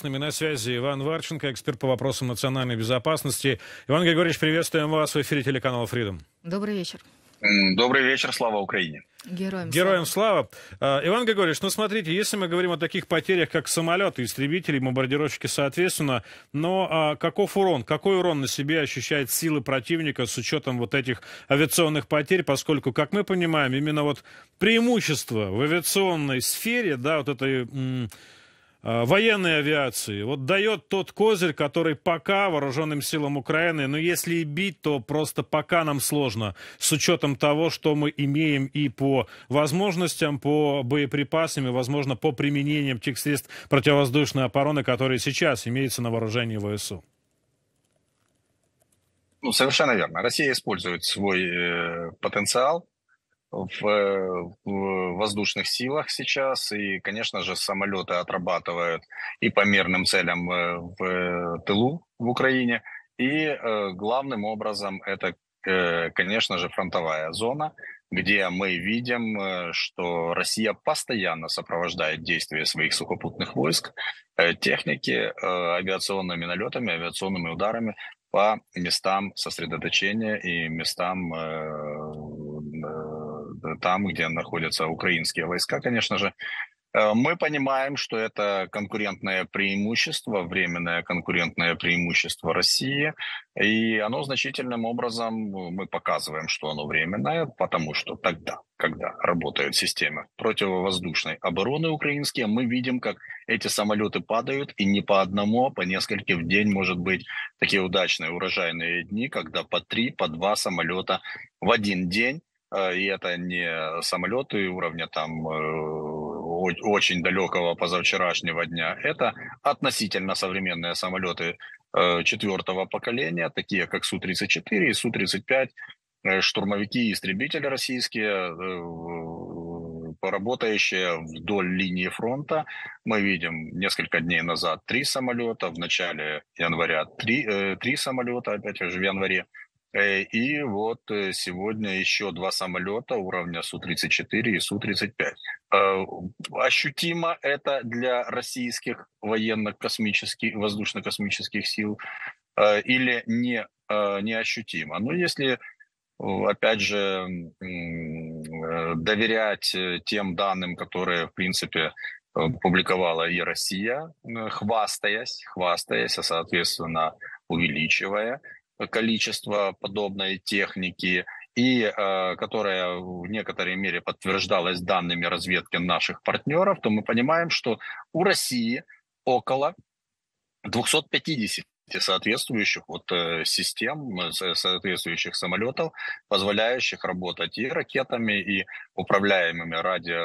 С нами на связи Иван Варченко, эксперт по вопросам национальной безопасности. Иван Григорьевич, приветствуем вас в эфире телеканала Freedom. Добрый вечер. Добрый вечер, слава Украине. Героям слава. Иван Григорьевич, ну смотрите, если мы говорим о таких потерях, как самолеты, истребители, бомбардировщики соответственно, но каков урон, какой урон на себе ощущает силы противника с учетом вот этих авиационных потерь, поскольку, как мы понимаем, именно вот преимущество в авиационной сфере, да, вот этой военной авиации, вот дает тот козырь, который пока вооруженным силам Украины, но если и бить, то просто пока нам сложно, с учетом того, что мы имеем и по возможностям, по боеприпасам, и, возможно, по применениям тех средств противовоздушной обороны, которые сейчас имеются на вооружении ВСУ. Ну, совершенно верно. Россия использует свой потенциал в воздушных силах сейчас, и, конечно же, самолеты отрабатывают и по мирным целям в тылу в Украине, и главным образом это, конечно же, фронтовая зона, где мы видим, что Россия постоянно сопровождает действия своих сухопутных войск, техники, авиационными налетами, авиационными ударами по местам сосредоточения и местам там, где находятся украинские войска, конечно же. Мы понимаем, что это конкурентное преимущество, временное конкурентное преимущество России, и оно значительным образом, мы показываем, что оно временное, потому что тогда, когда работают системы противовоздушной обороны украинские, мы видим, как эти самолеты падают, и не по одному, а по нескольким в день, может быть, такие удачные урожайные дни, когда по 3, по 2 самолета в один день. И это не самолеты уровня там очень далекого позавчерашнего дня. Это относительно современные самолеты 4-го поколения, такие как Су-34 и Су-35, штурмовики и истребители российские, работающие вдоль линии фронта. Мы видим несколько дней назад 3 самолета, в начале января 3 самолета, опять же в январе. И вот сегодня еще 2 самолета уровня Су-34 и Су-35. Ощутимо это для российских военно-космических, воздушно-космических сил или не ощутимо? Но если, опять же, доверять тем данным, которые, в принципе, публиковала и Россия, хвастаясь, а соответственно увеличивая количество подобной техники, и которая в некоторой мере подтверждалась данными разведки наших партнеров, то мы понимаем, что у России около 250 соответствующих систем, соответствующих самолетов, позволяющих работать и ракетами, и управляемыми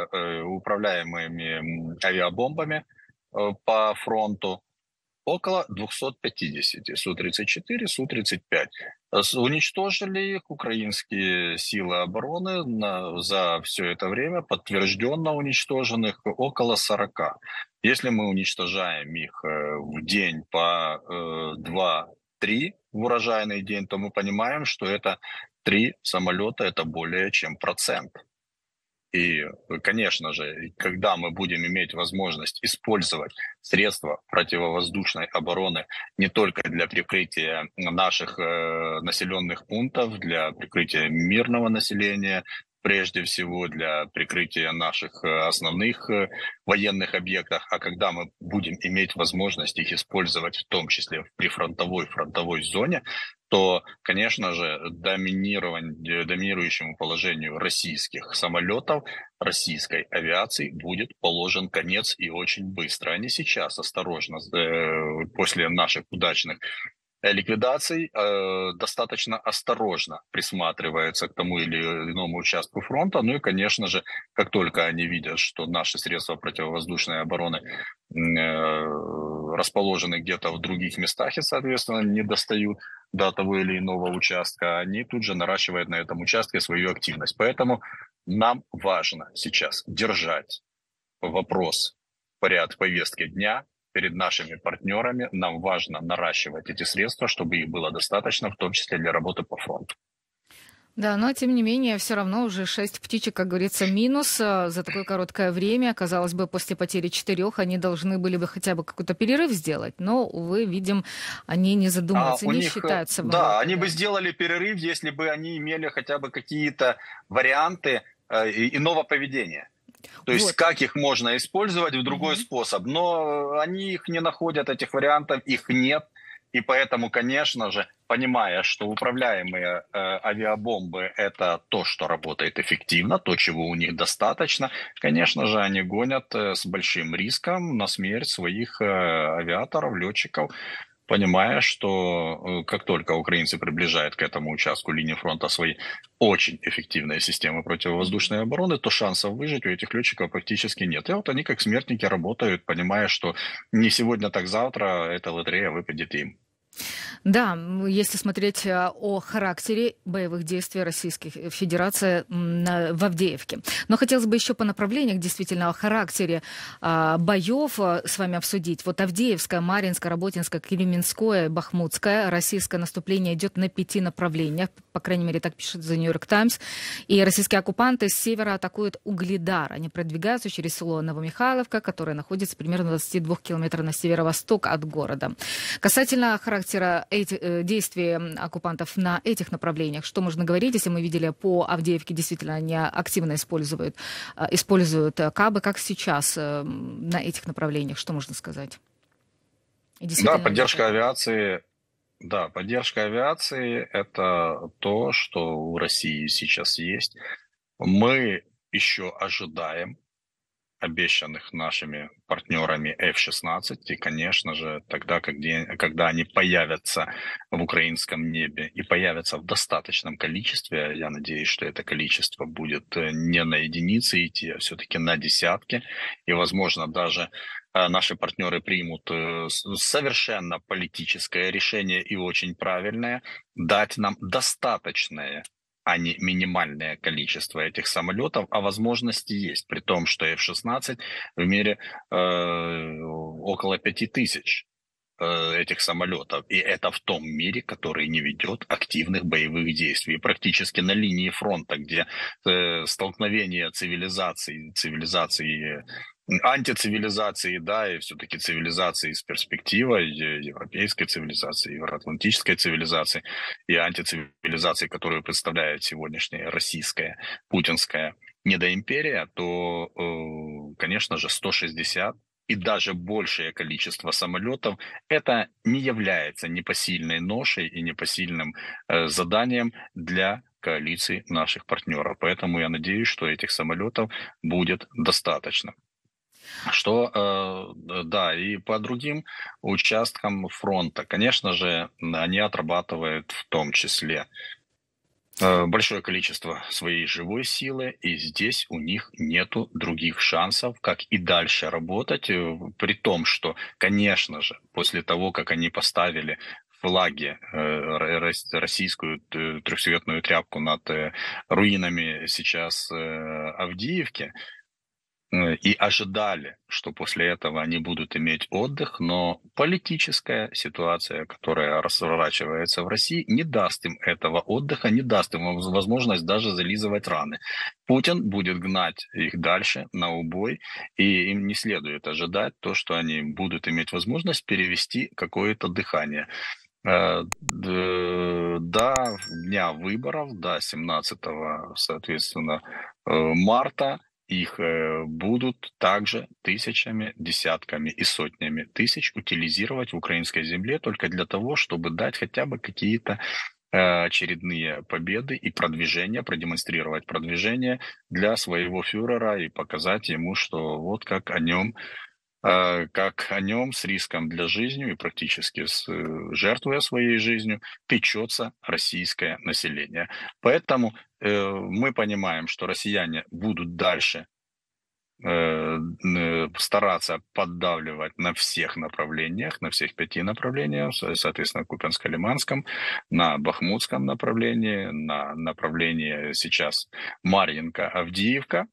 управляемыми авиабомбами по фронту. Около 250 Су-34, Су-35. Уничтожили их украинские силы обороны за все это время, подтвержденно уничтоженных около 40. Если мы уничтожаем их в день по 2-3 в урожайный день, то мы понимаем, что это 3 самолета, это более чем процент. И, конечно же, когда мы будем иметь возможность использовать средства противовоздушной обороны не только для прикрытия наших населенных пунктов, для прикрытия мирного населения, прежде всего для прикрытия наших основных военных объектов, а когда мы будем иметь возможность их использовать в том числе в фронтовой зоне, то, конечно же, доминирующему положению российских самолетов, российской авиации будет положен конец и очень быстро. Они сейчас осторожно, после наших удачных ликвидаций, достаточно осторожно присматривается к тому или иному участку фронта. Ну и, конечно же, как только они видят, что наши средства противовоздушной обороны расположены где-то в других местах и, соответственно, не достают до того или иного участка, они тут же наращивают на этом участке свою активность. Поэтому нам важно сейчас держать вопрос в порядке повестки дня перед нашими партнерами. Нам важно наращивать эти средства, чтобы их было достаточно, в том числе для работы по фронту. Да, но тем не менее, все равно уже 6 птичек, как говорится, минус за такое короткое время. Казалось бы, после потери 4 они должны были бы хотя бы какой-то перерыв сделать, но, увы, видим, они не задумываются, У не них, считают да, самолеты, они бы да. сделали перерыв, если бы они имели хотя бы какие-то варианты иного поведения. То есть Вот. как их можно использовать в другой Мгм. способ. Но они их не находят, этих вариантов, их нет. И поэтому, конечно же, понимая, что управляемые авиабомбы — это то, что работает эффективно, то, чего у них достаточно, конечно же, они гонят с большим риском на смерть своих авиаторов, летчиков, понимая, что как только украинцы приближают к этому участку линии фронта свои очень эффективные системы противовоздушной обороны, то шансов выжить у этих летчиков практически нет. И вот они как смертники работают, понимая, что не сегодня, так завтра эта лотерея выпадет им. Да, если смотреть о характере боевых действий Российской Федерации в Авдеевке. Но хотелось бы еще по направлениях, действительно, о характере боев с вами обсудить. Вот Авдеевская, Марьинская, Работинская, Кременское, Бахмутское. Российское наступление идет на 5 направлениях. По крайней мере, так пишет The New York Times. И российские оккупанты с севера атакуют Угледар. Они продвигаются через село Новомихайловка, которое находится примерно 22 километров на северо-восток от города. Касательно характера действий оккупантов на этих направлениях, что можно говорить, если мы видели по Авдеевке, действительно, они активно используют КАБы, как сейчас на этих направлениях, что можно сказать? И Да, действительно ли это поддержка так? авиации, да, поддержка авиации — это то, что у России сейчас есть. Мы еще ожидаем обещанных нашими партнерами F-16, и, конечно же, тогда, когда они появятся в украинском небе и появятся в достаточном количестве, я надеюсь, что это количество будет не на единицы идти, а все-таки на десятки, и, возможно, даже наши партнеры примут совершенно политическое решение и очень правильное, дать нам достаточное, а не минимальное количество этих самолетов, а возможности есть, при том, что F-16 в мире около 5000 этих самолетов. И это в том мире, который не ведет активных боевых действий. И практически на линии фронта, где столкновение цивилизации, антицивилизации, да, и все-таки цивилизации с перспективой, европейской цивилизации, евроатлантической цивилизации и антицивилизации, которую представляет сегодняшняя российская, путинская недоимперия, то, конечно же, 160 и даже большее количество самолетов это не является непосильной ношей и непосильным заданием для коалиции наших партнеров. Поэтому я надеюсь, что этих самолетов будет достаточно. Да, и по другим участкам фронта, конечно же, они отрабатывают в том числе большое количество своей живой силы, и здесь у них нету других шансов, как и дальше работать, при том, что, конечно же, после того, как они поставили флаги, российскую трехцветную тряпку над руинами сейчас Авдеевки, и ожидали, что после этого они будут иметь отдых, но политическая ситуация, которая разворачивается в России, не даст им этого отдыха, не даст им возможность даже зализывать раны. Путин будет гнать их дальше на убой, и им не следует ожидать то, что они будут иметь возможность перевести какое-то дыхание. До дня выборов, до 17, соответственно, марта, их будут также тысячами, десятками и сотнями тысяч утилизировать в украинской земле только для того, чтобы дать хотя бы какие-то очередные победы и продвижения, продемонстрировать продвижение для своего фюрера и показать ему, что вот как о нем с риском для жизни и практически жертвуя своей жизнью печется российское население. Поэтому мы понимаем, что россияне будут дальше стараться поддавливать на всех направлениях, на всех 5 направлениях, соответственно, Купянско-Лиманском, на Бахмутском направлении, на направлении сейчас Марьинка-Авдеевка,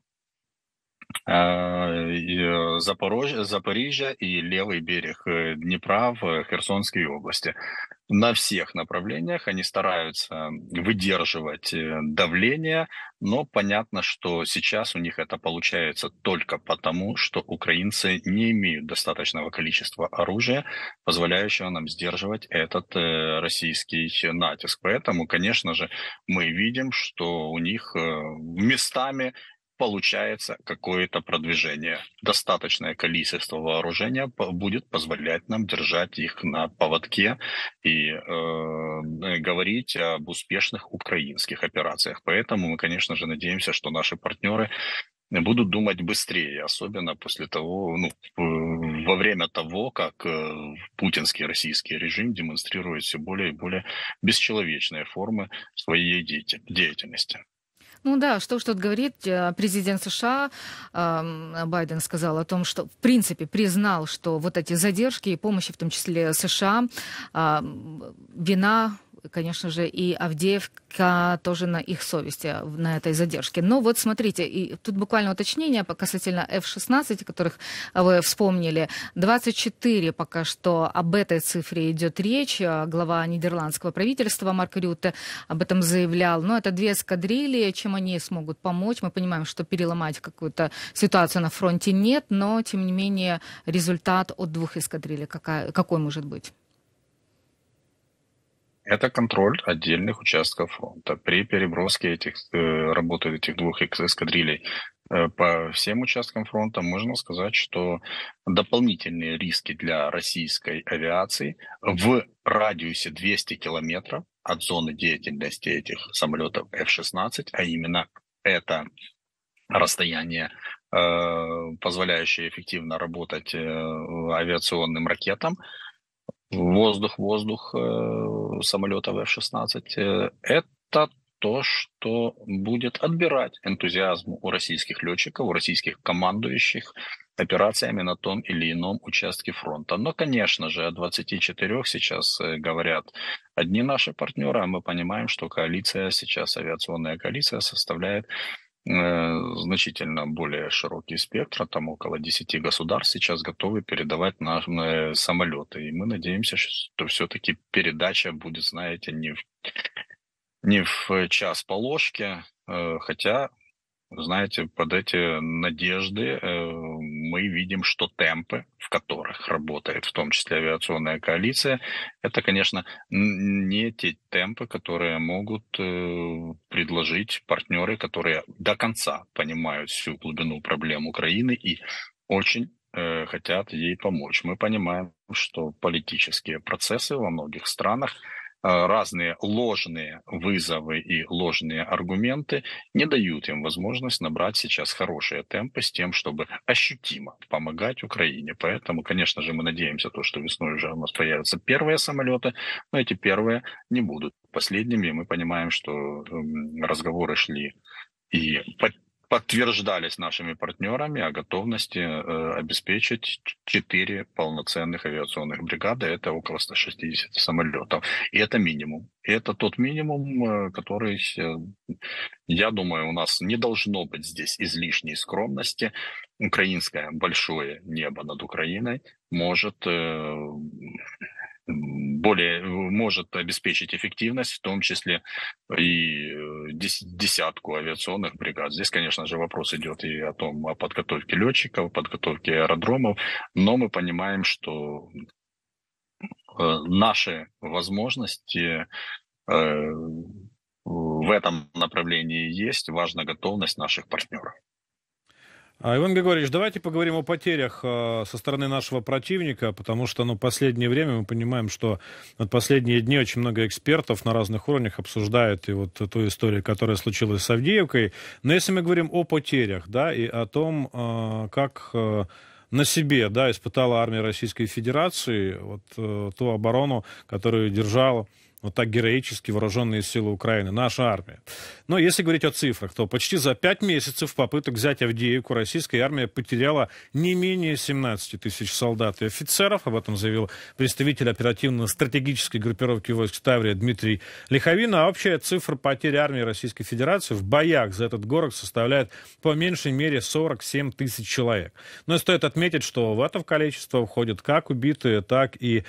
Запорожье, Запоріжжя и левый берег Днепра в Херсонской области. на всех направлениях, они стараются выдерживать давление, но понятно, что сейчас у них это получается только потому, что украинцы не имеют достаточного количества оружия, позволяющего нам сдерживать этот российский натиск. Поэтому, конечно же, мы видим, что у них местами получается какое-то продвижение. Достаточное количество вооружения будет позволять нам держать их на поводке и говорить об успешных украинских операциях. Поэтому мы, конечно же, надеемся, что наши партнеры будут думать быстрее, особенно после того, во время того, как путинский российский режим демонстрирует все более и более бесчеловечные формы своей деятельности. Ну да, что уж тут говорить, президент США Байден сказал о том, что в принципе признал, что вот эти задержки и помощи, в том числе США, вина, конечно же, и Авдеевка тоже на их совести, на этой задержке. Но вот смотрите, и тут буквально уточнение касательно F-16, которых вы вспомнили. 24 пока что об этой цифре идет речь. Глава нидерландского правительства Марк Рютте об этом заявлял. Но это 2 эскадрильи, чем они смогут помочь. Мы понимаем, что переломать какую-то ситуацию на фронте нет, но, тем не менее, результат от 2 эскадрилий какой может быть? Это контроль отдельных участков фронта. При переброске работы этих 2 эскадрилей по всем участкам фронта можно сказать, что дополнительные риски для российской авиации в радиусе 200 километров от зоны деятельности этих самолетов F-16, а именно это расстояние, позволяющее эффективно работать авиационным ракетам, воздух-воздух самолетов F-16, это то, что будет отбирать энтузиазм у российских летчиков, у российских командующих операциями на том или ином участке фронта. Но, конечно же, о 24 сейчас говорят одни наши партнеры, а мы понимаем, что коалиция сейчас, авиационная коалиция, составляет значительно более широкий спектр, там около 10 государств сейчас готовы передавать нам самолеты. И мы надеемся, что все-таки передача будет, знаете, не в час по ложке, хотя, знаете, под эти надежды мы видим, что темпы, в которых работает в том числе авиационная коалиция, это, конечно, не те темпы, которые могут предложить партнеры, которые до конца понимают всю глубину проблем Украины и очень хотят ей помочь. Мы понимаем, что политические процессы во многих странах, разные ложные вызовы и ложные аргументы не дают им возможность набрать сейчас хорошие темпы с тем, чтобы ощутимо помогать Украине. Поэтому, конечно же, мы надеемся, что весной уже у нас появятся первые самолеты, но эти первые не будут последними. Мы понимаем, что разговоры шли и подтверждались нашими партнерами о готовности обеспечить 4 полноценных авиационных бригады, это около 160 самолетов. И это минимум. И это тот минимум, который, я думаю, у нас не должно быть здесь излишней скромности. Украинское большое небо над Украиной может обеспечить эффективность, в том числе и десятку авиационных бригад. Здесь, конечно же, вопрос идет и о подготовке летчиков, подготовке аэродромов, но мы понимаем, что наши возможности в этом направлении есть, важна готовность наших партнеров. Иван Григорьевич, давайте поговорим о потерях со стороны нашего противника, потому что, последнее время мы понимаем, что последние дни очень много экспертов на разных уровнях обсуждают и вот ту историю, которая случилась с Авдеевкой. Но если мы говорим о потерях, да, и о том, как на себе, да, испытала армия Российской Федерации ту оборону, которую держала вот так героически вооруженные силы Украины, наша армия. Но если говорить о цифрах, то почти за 5 месяцев попыток взять Авдеевку российская армия потеряла не менее 17 тысяч солдат и офицеров. Об этом заявил представитель оперативно-стратегической группировки войск Таврия Дмитрий Лиховин. А общая цифра потерь армии Российской Федерации в боях за этот город составляет по меньшей мере 47 тысяч человек. Но стоит отметить, что в это количество входят как убитые, так и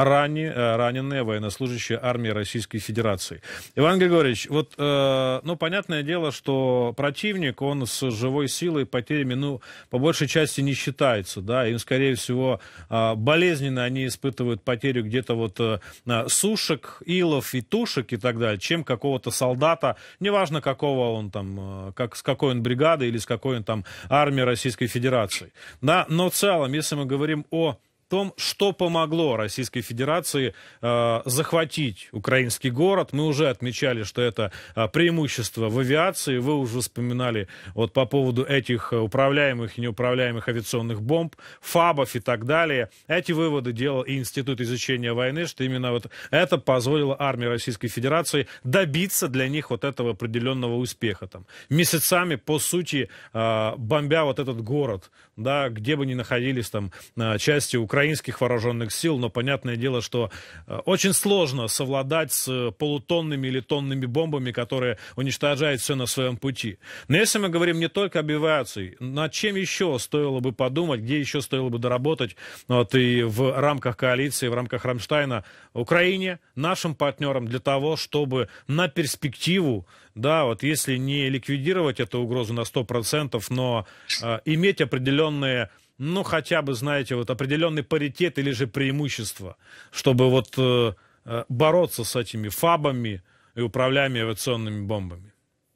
раненые военнослужащие армии Российской Федерации. Иван Григорьевич, вот, понятное дело, что противник, он с живой силой и потерями, по большей части не считается, да, им, скорее всего, болезненно они испытывают потерю где-то вот сушек, илов и тушек и так далее, чем какого-то солдата, неважно, какого он там, с какой он бригады или с какой он там армии Российской Федерации. Да, но в целом, если мы говорим о том, что помогло Российской Федерации захватить украинский город. Мы уже отмечали, что это преимущество в авиации. Вы уже вспоминали вот по поводу этих управляемых и неуправляемых авиационных бомб, ФАБов и так далее. Эти выводы делал и Институт изучения войны, что именно вот это позволило армии Российской Федерации добиться для них вот этого определенного успеха. Там, месяцами, по сути, бомбя вот этот город, да, где бы ни находились там части украинских вооруженных сил, но понятное дело, что очень сложно совладать с полутонными или тонными бомбами, которые уничтожают все на своем пути. Но если мы говорим не только об авиации, над чем еще стоило бы подумать, где еще стоило бы доработать, вот и в рамках коалиции, в рамках Рамштайна, Украине, нашим партнерам, для того, чтобы на перспективу, да, вот если не ликвидировать эту угрозу на 100%, но иметь определенные, хотя бы, знаете, вот определенный паритет или же преимущество, чтобы вот бороться с этими ФАБами и управляемыми авиационными бомбами.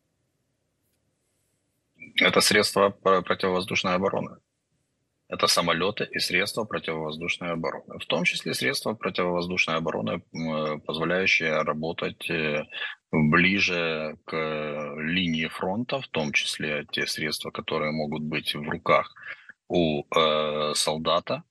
Это средства противовоздушной обороны. Это самолеты и средства противовоздушной обороны. В том числе средства противовоздушной обороны, позволяющие работать ближе к линии фронта, в том числе те средства, которые могут быть в руках у солдата.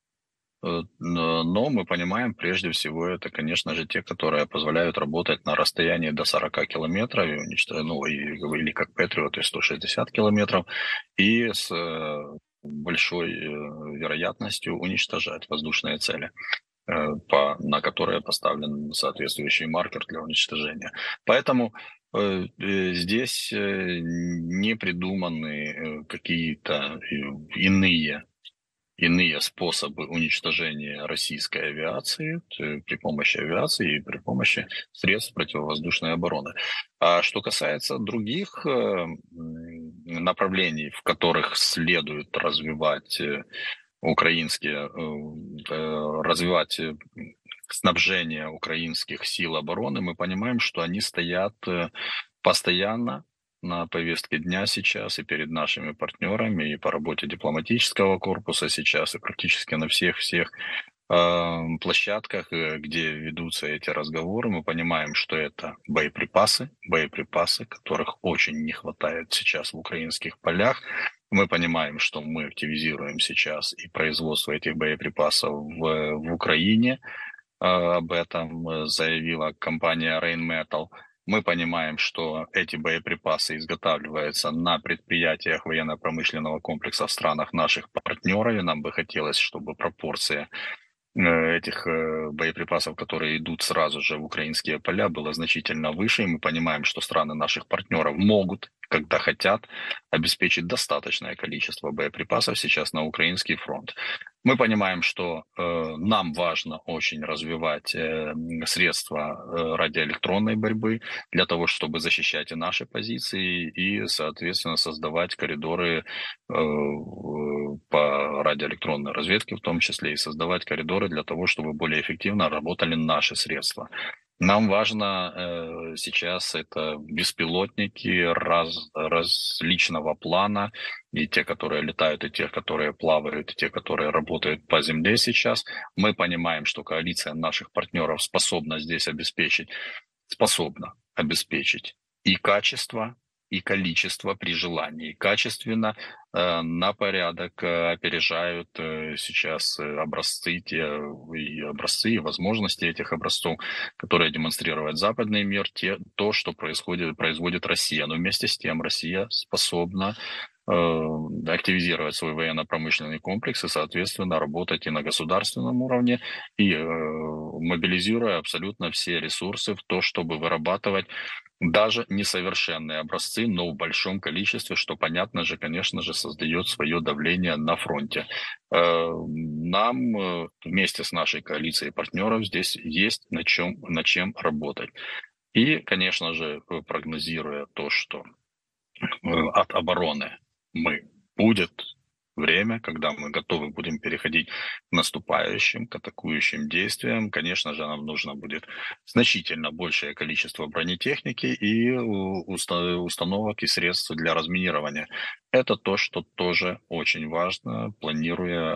Но мы понимаем, прежде всего, это, конечно же, те, которые позволяют работать на расстоянии до 40 километров, или как Патриот, и 160 километров, и с большой вероятностью уничтожать воздушные цели, на которые поставлен соответствующий маркер для уничтожения. Поэтому здесь не придуманы какие-то иные способы уничтожения российской авиации при помощи авиации и при помощи средств противовоздушной обороны. А что касается других направлений, в которых следует развивать развивать снабжение украинских сил обороны, мы понимаем, что они стоят постоянно на повестке дня сейчас и перед нашими партнерами, и по работе дипломатического корпуса сейчас, и практически на всех площадках, где ведутся эти разговоры. Мы понимаем, что это боеприпасы, которых очень не хватает сейчас в украинских полях. Мы понимаем, что мы активизируем сейчас и производство этих боеприпасов в Украине. Об этом заявила компания Rheinmetall. Мы понимаем, что эти боеприпасы изготавливаются на предприятиях военно-промышленного комплекса в странах наших партнеров. И нам бы хотелось, чтобы пропорция этих боеприпасов, которые идут сразу же в украинские поля, была значительно выше. И мы понимаем, что страны наших партнеров могут, когда хотят, обеспечить достаточное количество боеприпасов сейчас на украинский фронт. Мы понимаем, что нам важно очень развивать средства радиоэлектронной борьбы для того, чтобы защищать и наши позиции, и, соответственно, создавать коридоры по радиоэлектронной разведке в том числе, и создавать коридоры для того, чтобы более эффективно работали наши средства. Нам важно сейчас это беспилотники различного плана, и те, которые летают, и те, которые плавают, и те, которые работают по земле сейчас. Мы понимаем, что коалиция наших партнеров способна обеспечить и качество, и количество при желании. Качественно, на порядок опережают сейчас образцы, и возможности этих образцов, которые демонстрирует западный мир, то, что производит Россия. Но вместе с тем Россия способна активизировать свой военно-промышленный комплекс и, соответственно, работать и на государственном уровне, и мобилизируя абсолютно все ресурсы в то, чтобы вырабатывать даже несовершенные образцы, но в большом количестве, что, понятно же, конечно же, создает свое давление на фронте. Нам вместе с нашей коалицией партнеров здесь есть над чем работать. И, конечно же, прогнозируя то, что от обороны будет время, когда мы готовы будем переходить к наступающим, к атакующим действиям. Конечно же, нам нужно будет значительно большее количество бронетехники и установок и средств для разминирования. Это то, что тоже очень важно, планируя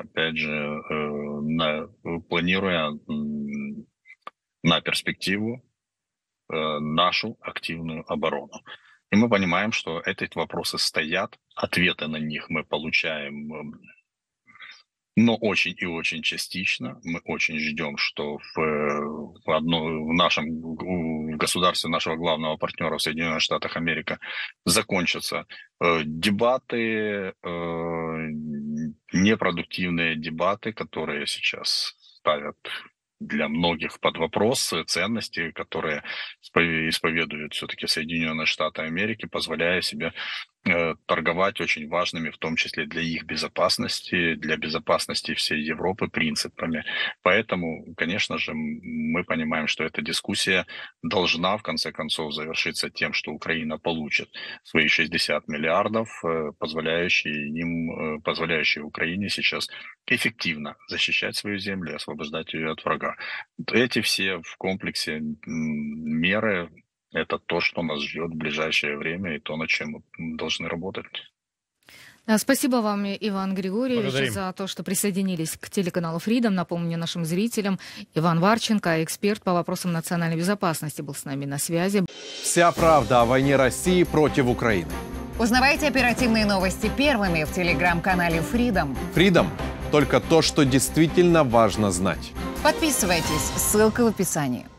на перспективу нашу активную оборону. И мы понимаем, что эти вопросы стоят, ответы на них мы получаем, но очень и очень частично. Мы очень ждем, что в государстве нашего главного партнера в Соединенных Штатах Америки закончатся дебаты, непродуктивные дебаты, которые сейчас ставят для многих под вопрос ценности, которые исповедуют все-таки Соединенные Штаты Америки, позволяя себе торговать очень важными, в том числе для их безопасности, для безопасности всей Европы, принципами. Поэтому, конечно же, мы понимаем, что эта дискуссия должна, в конце концов, завершиться тем, что Украина получит свои 60 миллиардов, позволяющие Украине сейчас эффективно защищать свою землю и освобождать ее от врага. Эти все в комплексе меры — это то, что нас ждет в ближайшее время, и то, над чем мы должны работать. Спасибо вам, Иван Григорьевич, Благодарим. за то, что присоединились к телеканалу Freedom. Напомню нашим зрителям, Иван Варченко, эксперт по вопросам национальной безопасности, был с нами на связи. Вся правда о войне России против Украины. Узнавайте оперативные новости первыми в телеграм-канале Freedom. Freedom – только то, что действительно важно знать. Подписывайтесь, ссылка в описании.